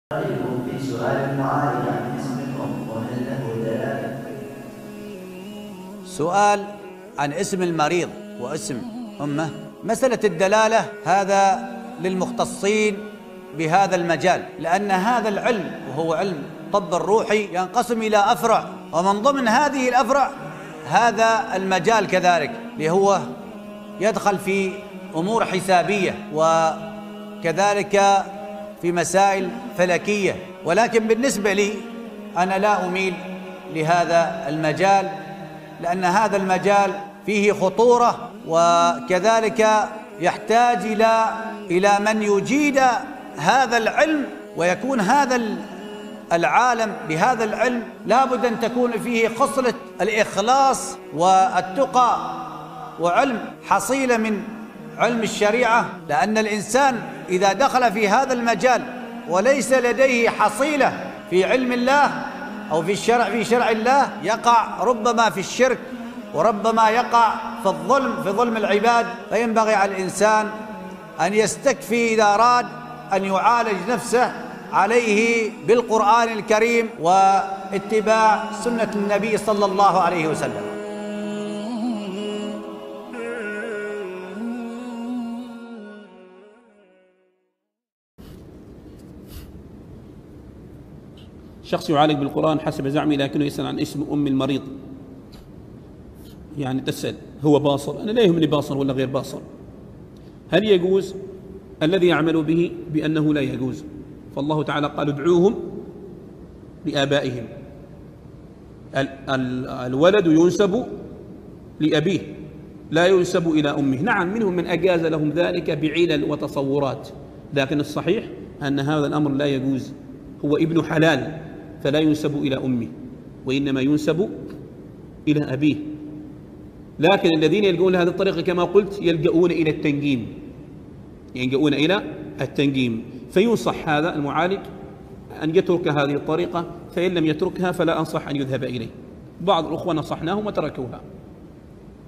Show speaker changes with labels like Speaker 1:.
Speaker 1: في سؤال معالج عن اسم الأم وهل له دلالة؟
Speaker 2: سؤال عن اسم المريض واسم أمه. مسألة الدلالة هذا للمختصين بهذا المجال، لأن هذا العلم وهو علم الطب الروحي ينقسم إلى أفرع، ومن ضمن هذه الأفرع هذا المجال كذلك، اللي هو يدخل في أمور حسابية وكذلك في مسائل فلكية. ولكن بالنسبة لي أنا لا أميل لهذا المجال، لأن هذا المجال فيه خطورة، وكذلك يحتاج إلى من يجيد هذا العلم، ويكون هذا العالم بهذا العلم لابد أن تكون فيه خصلة الإخلاص والتقى، وعلم حصيلة من علم الشريعة. لأن الإنسان إذا دخل في هذا المجال وليس لديه حصيلة في علم الله أو في شرع الله يقع ربما في الشرك، وربما يقع في ظلم العباد. فينبغي على الإنسان أن يستكفي إذا أراد أن يعالج نفسه عليه بالقرآن الكريم واتباع سنة النبي صلى الله عليه وسلم.
Speaker 3: شخص يعالج بالقرآن حسب زعمي، لكنه يسأل عن اسم أم المريض. يعني تسأل هو باصر؟ أنا لا يهمني باصر ولا غير باصر. هل يجوز؟ الذي يعمل به بأنه لا يجوز، فالله تعالى قال ادعوهم لآبائهم. الولد ينسب لأبيه لا ينسب إلى أمه. نعم، منهم من أجاز لهم ذلك بعلل وتصورات، لكن الصحيح أن هذا الأمر لا يجوز. هو ابن حلال فلا ينسب إلى أمه، وإنما ينسب إلى أبيه. لكن الذين يلجؤون لهذه الطريقة كما قلت يلجؤون إلى التنجيم، يلجؤون إلى التنجيم. فينصح هذا المعالج أن يترك هذه الطريقة، فإن لم يتركها فلا أنصح أن يذهب إليه. بعض الأخوة نصحناهم وتركوها.